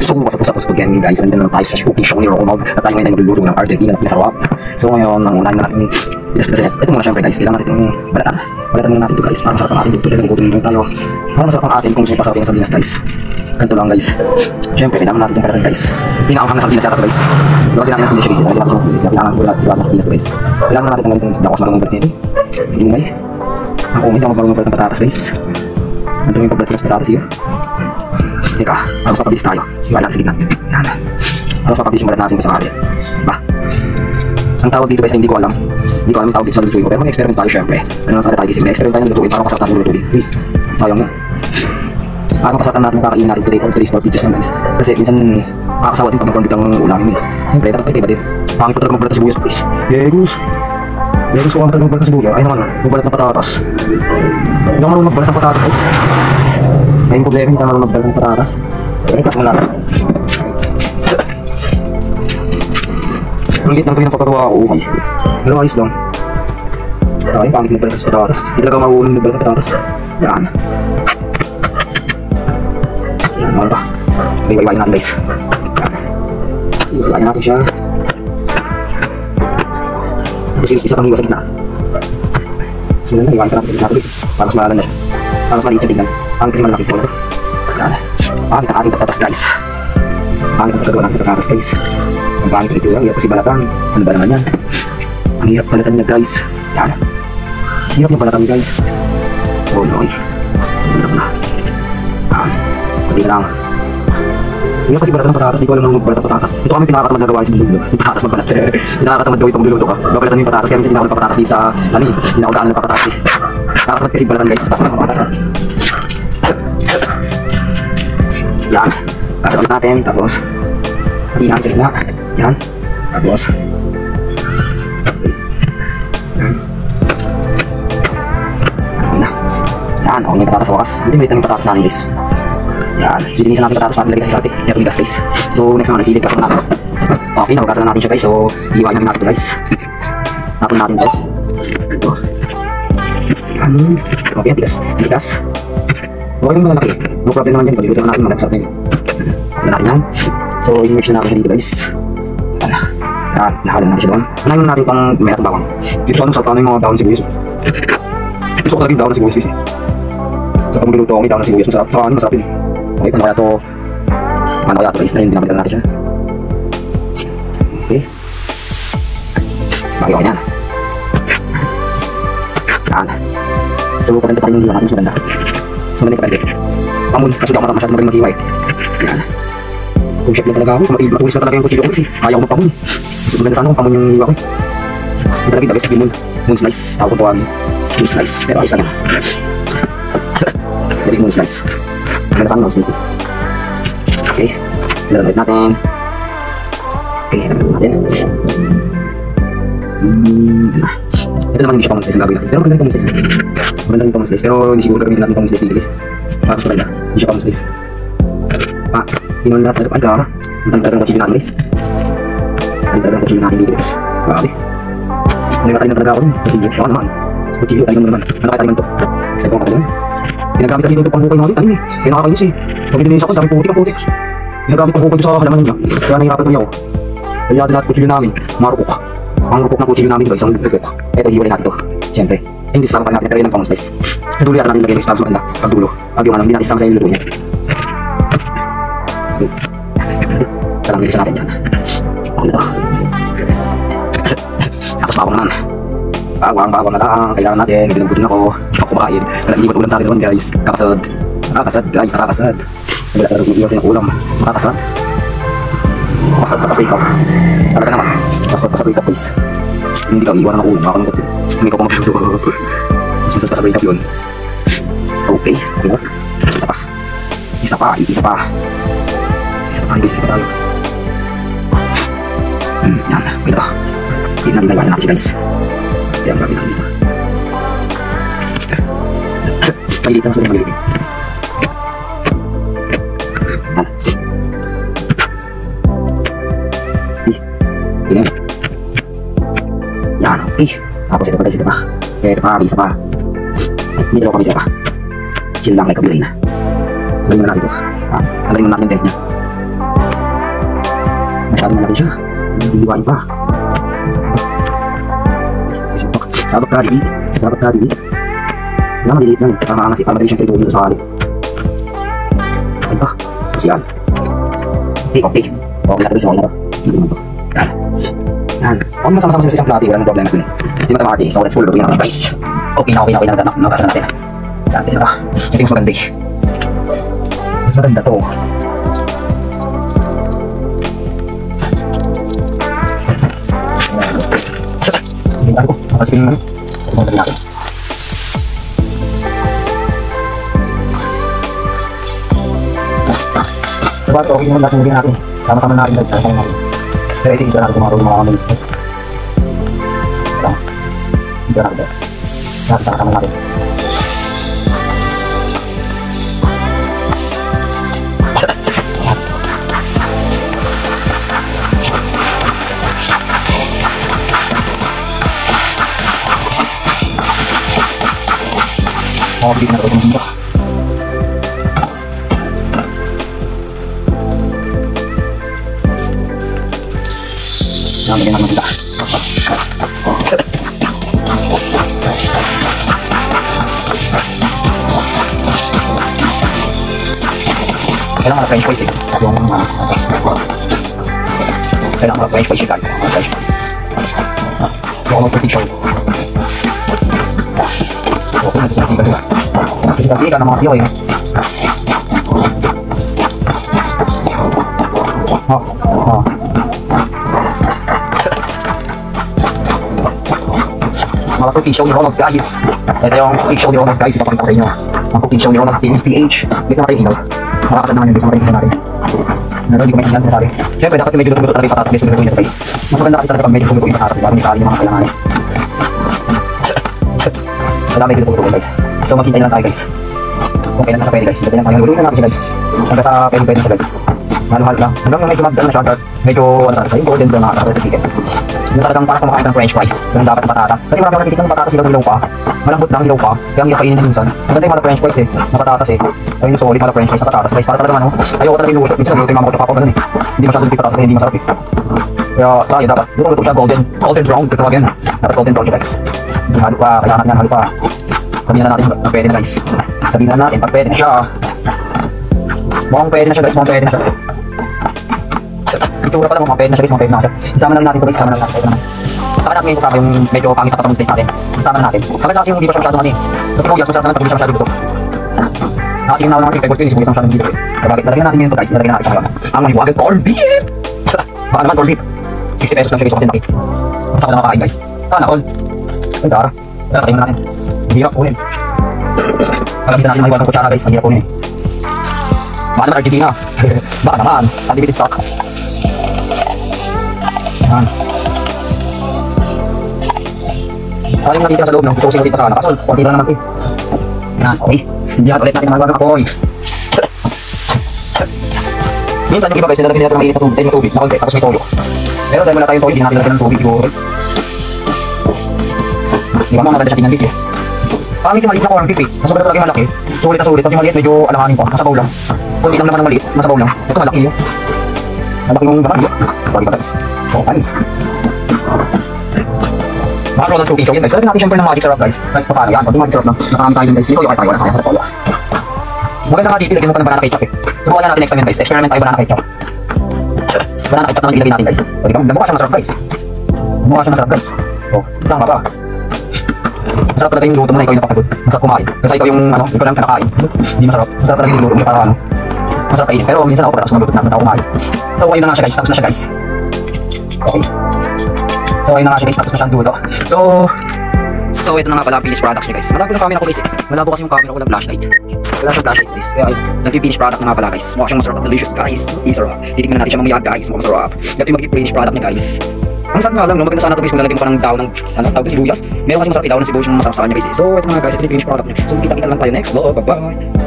So, what's up again guys, nandito na tayo sa cooking show ni Ronald at tayo ngayon ay magluluto ng Argentina na pinasarap. So ngayon, ang unahin na natin ito muna syempre guys, kailangan natin itong balatan muna natin ito guys para masarap ang ating luto. Dahil gutom na tayo para masarap ang ating kung sino pasarap yung sardinas guys. Ganito lang guys, syempre kailangan natin itong balatan guys. Pinakaanghang na sardinas yata ito guys. Lagyan natin ng sili guys, lagyan natin ng sili, kailangan sigurado ng sardinas guys. Kailangan natin itong ganitong dakos marunong balat nito. Ingay ako, hindi ako marunong balat ng patatas guys. Ganito yung pagbalat ng patatas iyo. Teka, halos mapabilis tayo. Iba lang sa gitna. Yan. Halos mapabilis yung balat natin sa kanya. Ba? Ang tawag dito guys ay hindi ko alam. Hindi ko alam ang tawag dito sa lutuin ko. Pero mag-experiment tayo syempre. Ano lang tayo gising? Mag-experiment tayo ng lutuin para makasarap natin yung lutuin. Uy, sayang na. Para makasarap natin yung kakainin natin today or today's for videos lang guys. Kasi minsan makakasawa din pag nagkaroon biglang ulamin yun. Siyempre, dapat iba din. Pangit ko talaga magbalat ng sibuyas guys. Yegus. Yegus ko ang talaga magbalat ng sibuyas. Ay naman, magbalat ng patatas. Hindi ako marunong magbalat ng patatas guys. May problema, hindi ka marunong magbalat ng patatas. Ikas mo natin. Ang lit ng tuloy ng pagkagawa ako, okay. Pero ayos lang. Ay, pangit magbalat ng patatas. Hindi talaga marunong magbalat ng patatas. Yan. Yan, ano ba? Sige, iwain natin guys. Yan. Iwain natin siya. Tapos isa pang iwas sa gitna. So yun, iwain ka natin sa gitna guys. Para mas malalan na siya. Para mas maliit siya tignan. Pangit kasi malaki ito. Yan. Pangit ang ating patatas guys. Pangit ang pagkagawa natin sa patatas guys. Ang pangit ito lang, hirap kasi balatan. Ano ba naman yan? Ang hirap balatan niya guys. Yan. Hirap niya balatan guys. Oh no. Hirap na. Yan. Pati na lang. Hirap kasi balatan ng patatas. Di ko alam nang magbalat ng patatas. Ito kami pinakakatamad na gawain sa bulo. Yung patatas magbalat. Pinakakatamad gawin itong luluto ka. Babalatan mo yung patatas. Kaya minsan hindi ako nagpapatatas dito sa ano eh. Hindi ako daan ng patatas eh. Nakakatamad kasi balatan guys. Pasok na patatas. Yan. Kasabot natin. Tapos hatihan sa gitna. Yan. Tapos yan. Yan. Yan. Okay na yung patatas sa wakas. Hindi may itang yung patatas natin guys. Yan. Lilinisan natin patatas para nilagay kasi sa atin. Kaya tumigas guys. So next naman silid. Kasama natin. Okay. Nabagasan natin siya guys. So iwain namin natin ito guys. Tapon natin ito. Ito. Yan. Okay. Tigas. Tigas. Okay naman malaki. No problem naman yan. Pag-ilutin natin malaki sa atin. Yan natin yan. So i-mix na natin siya dito guys. Yan, lahalan natin siya doon. Anayin natin pang may atong bawang. Dito sa anong sa tanong yung mga daon ng sibuyas. Gusto ko talaga yung daon ng sibuyas guys. Sa pag magluluto ako may daon ng sibuyas. Masarap. Sa ano masarap yun. Okay, paano kaya ito? Paano kaya ito guys? Ayun, dinamitan natin siya. Okay. Sabagay ako yan. Yan. So, paganda pa rin yung hiwa natin. So, ganda. So, ganda yung paganda. Pamun, kaso daw masyadong magaling mag-hiwa eh. Yan. Kung chef lang talaga ako, matulis na talaga yung kuchilyo ko kasi ayaw ko magpamun. Mas maganda sana kung pamun yung hiwa ko. Yung talaga guys, moon. Moon slice. Tawag ko ito ang moon slice. Pero ayos lang yan. Jadi moon slice. Maganda sana moon slice. Okay. Lalabait natin. Okay, lalabait natin. Ito naman hindi siya pang moon slice ang gagawin natin. Pero maganda yung pang moon slice. Maganda yung pang moon slice. Pero hindi siguro gagawin natin pang moon slice dito guys. Para mas maganda. Hindi siya pang moon slice. Tingnan natin ay gara. Ang tagal ng kuchilyo natin guys. Ang tagal ng kuchilyo natin dito guys. Grabe. Ano yung na talaga ako rin? Kuchilyo. Ako naman. Kuchilyo tayo naman. Ano kaya tayo naman ito? Kasi kung katagal. Ginagamit kasi dito pang hukay natin. Tayo eh. Kaya nakakayos eh. Pag dinilis ako, dami putik ang putik. Ginagamit pang hukay dito sa halaman ninyo. Kaya nahihirapan kami ako. Kaya natin natin kuchilyo namin. Marukok. Ang rukok ng kuchilyo namin guys. Ang rukok. Ito hiwalay natin ito. Siyempre. Hindi sasama pa natin. Pero yun ang pang slice. Sa dulo yata natin lagay guys. Para mas maganda. Pag dulo. Pag yung ano. Hindi natin sasama sa yung luto niya. Talang bilisan natin yan. Okay na to. Tapos bawang naman. Bawang na lang. Kailangan natin. Ginagbutin ako. Ako kumain. Nag-iiwan ulam sa akin naman guys. Kakasad. Kakasad guys. Nakakasad. Wala talagang iiwasin ng ulam. Nakakasad. Pasap wake-up. Talaga naman. Pasap wake-up guys. Hindi ka iiwan ng ulam. Makakalungkot yun. Hindi ka pa mag-shoot. Mas pasap wake-up yun. Okay. Okay na. Isa pa. Isa pa. Isa pa. Isa pa tayo guys. Isa pa tayo. Yan, okay na. Hindi na nilaiwanan natin siya guys. Kaya ang gagawin natin dito. Malilit lang, malilit. Yan. Okay. Yan, okay. Tapos ito pa guys, ito pa. Ito pa, isa pa. Dito pa, dito pa. Chill lang, like a bilay na. Galing mo natin ito. Galing mo natin yung tent niya. Hiwain pa. Sabak ka, di. Sabak ka, di. Yan, maliliit yan. Para maangas, para madali siyang prituhin dito sa kali. Ay pa. Siyan. Okay, okay. Okay natin guys, okay na ba? Yan. Yan. Huwag masama-sama sa isang plati, wala nang problema dun eh. Hindi matamati, so let's full lutuin natin guys. Okay na, nabasa natin. Yan, ito na. Ito yung mas maganda eh. Mas maganda to. Tingnan ko, makasikin naman. Tingnan natin. Diba ito, okay naman natin nilagyan natin. Sama-sama natin guys, sama-sama natin. Pero ito, hindi natin kumarunong mga kamay. Ito. Hindi natin. Sama-sama natin. Oh, bigyan na ito ng bunda. Bigyan natin ng bunda. Kailangan mag-French fries eh. Kailangan mag-French fries eh guys. Huwag ako mag-pretty show. Huwag ko nagsikan sila. Nagsikan ng mga siyo eh. Mga cooking show ni Ronald guys. Ito yung cooking show ni Ronald guys. Ipapakita ko sa inyo. Ang cooking show ni Ronald PH. Dito natin yung ilaw. Makakasad naman yung guys. Makakasad natin. Pero hindi ko maintindihan sinasabi. Siyempre dapat medyo luto-luto talaga yung patatas guys. Luto-luto guys. Mas maganda kasi talaga pag medyo luto yung patatas. Para may kali yung mga kailangan. Wala medyo luto-luto guys. So maghintay lang tayo guys. Kung kailan na pwede guys. Ito lang tayo. Luto na natin guys. Hanggang sa pwede na guys. Halo-halo lang. Hanggang medyo mag-dal na siya. Medyo yung golden brown na nakakarating chicken. Yung talagang parang kumakain ng french fries. Yung dapat ng patatas. Kasi marami nakikita ng patatas hilaw pa. Malambot lang hilaw pa. Kaya ang hirap kainin minsan. Maganda yung mga french fries eh. Na patatas eh. Ayun yung solid mga french fries na patatas guys. Para talaga ano. Ayoko talaga yung luto. Minsan luto yung mga kapako ganun eh. Hindi masyadong hindi patatas kaya hindi masarap eh. Kaya tayo dapat. Luto siya golden brown. Ito tawag yan. Dapat golden brown guys. Halo pa. Kailangan yan. Halo pa. Sabihin na natin pag pwede na guys. Sabihin na natin pag pwede na siya. Mukhang pwede na siya guys. Mukhang pwede na siya. Itura pa lang mga pwede na siya guys. Mukhang pwede na siya. Isama lang natin ito guys. Isama lang natin. Pwede naman. Saka natin ngayon kasama yung medyo pangit na katapang taste natin. Isama na natin. Maganda kasi yung hindi pa siya masyadong ano eh. Sa sibuyas, masarap naman pag hindi siya masyadong buto. Nakatingin na naman yung favorite ko yung sibuyas na masyadong buto eh. Sabagay, talagyan natin yun ito guys. Talagyan natin siya ngayon. Ang mahiwagang corned beef! Baka naman corned beef. 60 pesos lang siya guys kasi nakit. Saka na makakain guys. Sana all. Ay tara. Tara, tayo natin. Hirap kunin. Alam kita natin mahiwagang kutsara guys. Ang hirap kunin. Baka naman Argentina. Baka naman. Unlimited stock. Yan. Sayang natitira sa loob ng itusin ulit pa sana. Kaso, konti lang naman ito. Yan, okay. Diyan ulit natin ang mga apoy. Minsan yung iba guys, nilalagyan natin ng mainit na tubig, yung tubig, nakalbe, tapos may toyo. Pero dahil wala tayong toyo, hindi natin lalagyan ng tubig, siguro. Di ba, maganda siya tingnan dito eh. Pangit yung maliit na corned beef eh. Mas maganda talaga yung malaki. Sulit na sulit, tapos yung maliit medyo alanganin pa, masabaw lang. Kung ilang naman ng maliit, masabaw lang. Ito malaki yun. Malaki yung laman yun. Bagi pa guys. Oh, alis. Mga Ronald cooking show yan guys. Talagyan natin syempre ng magic syrup guys. Kahit pa paano yan. Pag yung magic syrup na nakarami tayo dun guys. Ito yung tayo. Wala sayang sa toyo. Maganda nga dito. Lagyan mo pa ng banana ketchup eh. Subukan natin next time guys. Experiment tayo banana ketchup. Banana ketchup naman ilagay natin guys. So di ba? Mukha siya masarap guys. Mukha siya masarap guys. Oh, isang baba. Masarap talaga yung luto mo na ikaw yung napapagod. Masarap kumain. Kasi ikaw yung ano, ikaw lang kinakain. Hindi masarap. Masarap talaga yung luto mo para ano. Masarap kainin. Pero minsan ako pagkatapos malutot na ako kumain. So ayun na nga siya guys. Tapos na siya guys. Okay. So ayun na nga siya guys, tapos na siyang dulo. So ito na nga pala ang finished products niya guys. Malabo yung camera ko guys eh. Malabo kasi yung camera ko ng flashlight. Wala siyang flashlight guys. Kaya nag-finish product na nga pala guys. Mukha siyang masarap. Delicious guys. Isarap. Titignan natin siya mamaya guys. Mukha masarap. Ito yung mag-finish product niya guys. Ang sarap nga lang no. Maganda sana ito guys kung lalagyan mo pa ng daw ng tawag ng sibuyas. Meron kasi masarap daw ng sibuyas yung masarap sa kanya guys eh. So ito na nga guys, ito yung finish product niya. So kita-kita lang tayo next vlog. Bye bye.